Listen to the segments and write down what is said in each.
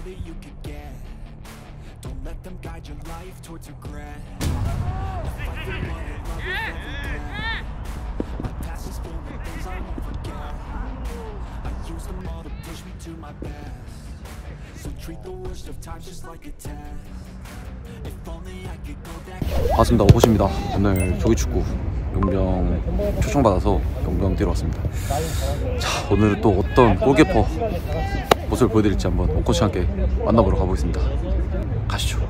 that you could get. Don't let them guide your life towards regret. Fight for what you love with every breath. My past is filled with things I won't forget. I use them all to push me to my best. So treat the worst of times just like a test. If only I could go back. 반갑습니다. 오보십니다. 오늘 조기축구 용병 초청받아서 용병 뛰러 왔습니다. 자, 오늘은 또 어떤 골키퍼 모습을 보여드릴지 한번 오코치와 함께 만나보러 가보겠습니다. 가시죠.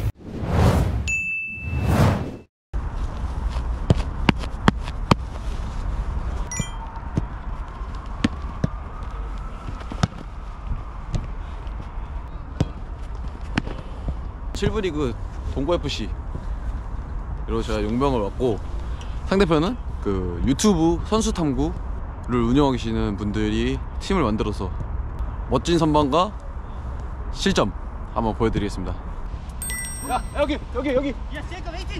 칠부 리그 동고FC 그리고 제가 용병을 왔고, 상대편은 그 유튜브 선수탐구를 운영하고 계시는 분들이 팀을 만들어서 멋진 선방과 실점 한번 보여드리겠습니다. 야, 여기. 야, 세이크 웨이팅.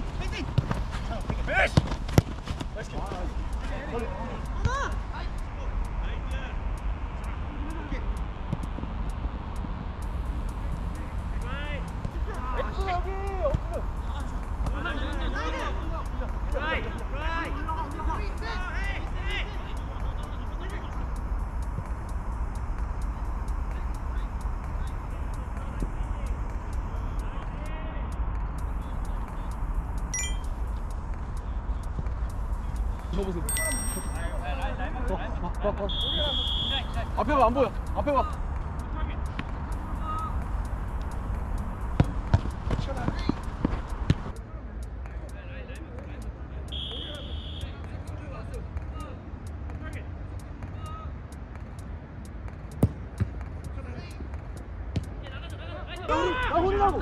앞에 봐, 안 보여. 앞에 봐. 나 홀이라고.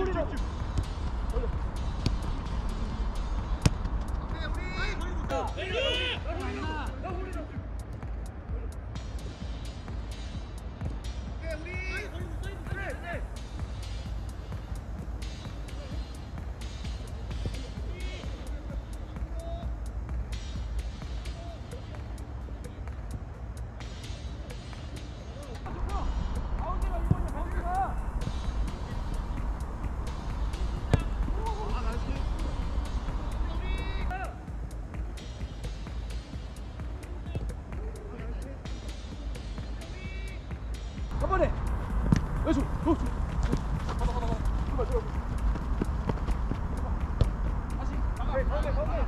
한 번에 왼손 다시 가운데 한 번에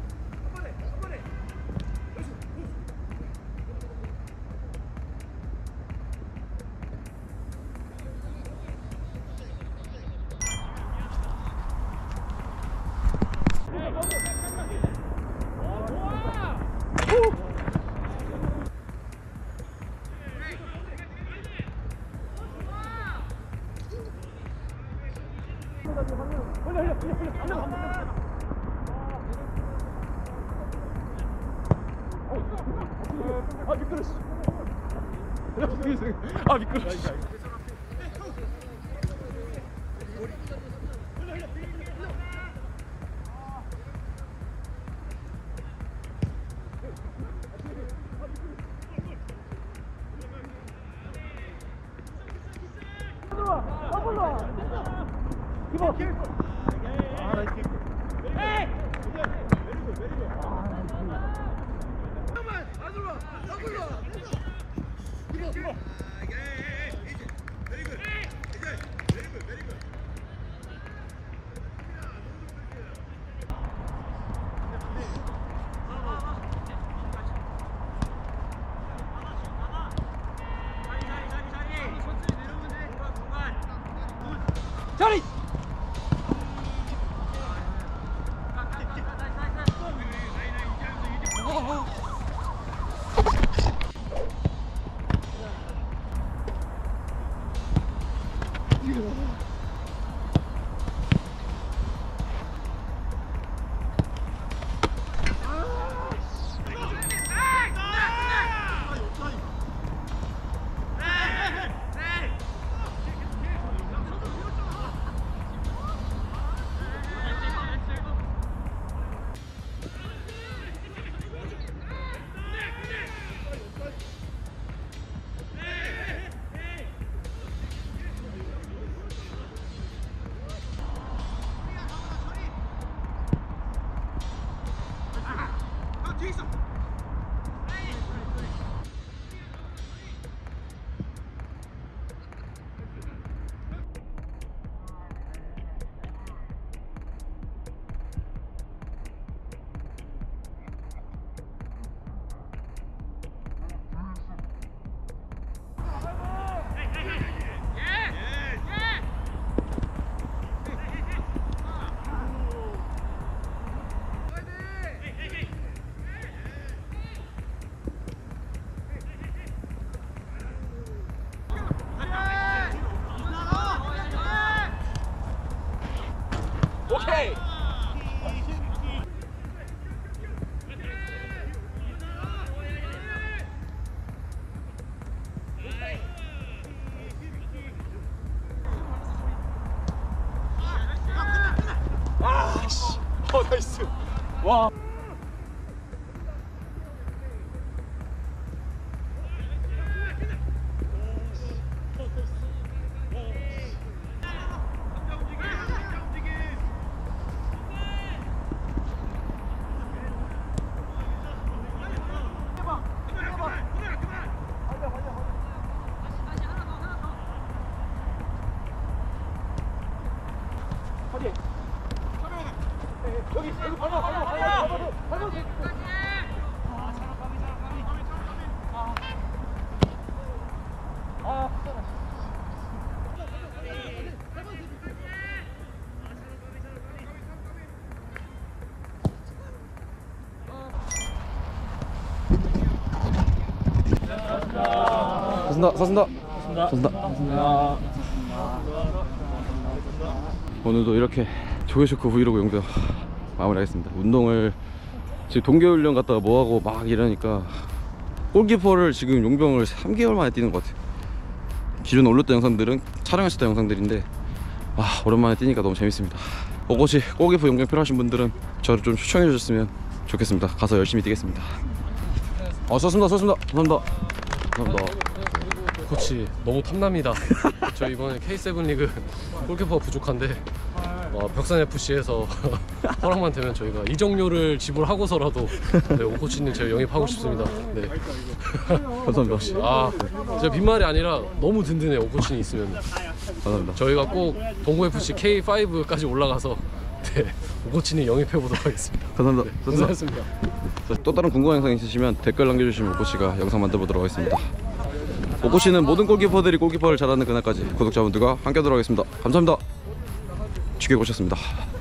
아, 미끄러. 자리. 오케이. 아씨. 나이스. 와. 여기 밟아. 섰습니다. 오늘도 이렇게 조개쇼크 브이로그 영상 마무리하겠습니다. 운동을 지금 동계훈련 갔다가 뭐하고 막 이러니까 골키퍼를 지금 용병을 3개월 만에 뛰는 것 같아요. 기존에 올렸던 영상들은 촬영했을 때 영상들인데 오랜만에 뛰니까 너무 재밌습니다. 혹시 골키퍼 용병 필요하신 분들은 저를 좀 추천해 주셨으면 좋겠습니다. 가서 열심히 뛰겠습니다. 쏘습니다. 감사합니다. 코치 너무 탐납니다. 저 이번에 K7 리그 골키퍼가 부족한데 벽산FC에서 허락만 되면 저희가 이적료를 지불하고서라도 오코치님 제가 영입하고 싶습니다. 네. 감사합니다. 제가 빈말이 아니라 너무 든든해요. 오코치님 있으면. 감사합니다. 저희가 꼭 동부FC K5까지 올라가서 오코치님 영입해보도록 하겠습니다. 감사합니다. 네, 감사했습니다. 또 다른 궁금한 영상 있으시면 댓글 남겨주시면 오코치가 영상 만들어보도록 하겠습니다. 오코치는 모든 골키퍼들이 골키퍼를 잘하는 그날까지 구독자분들과 함께 하도록 하겠습니다. 감사합니다. 지켜보셨습니다.